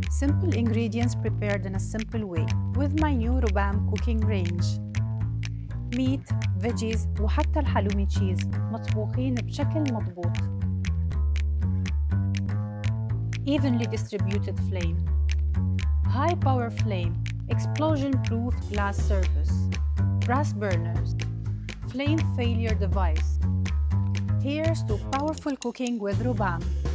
Simple ingredients prepared in a simple way with my new Robam cooking range. meat, veggies وحتى الحلومي تشيز مطبوخين بشكل مضبوط. Evenly distributed flame. High power flame, explosion-proof glass surface. Brass burners. Flame failure device. Here's to powerful cooking with Robam.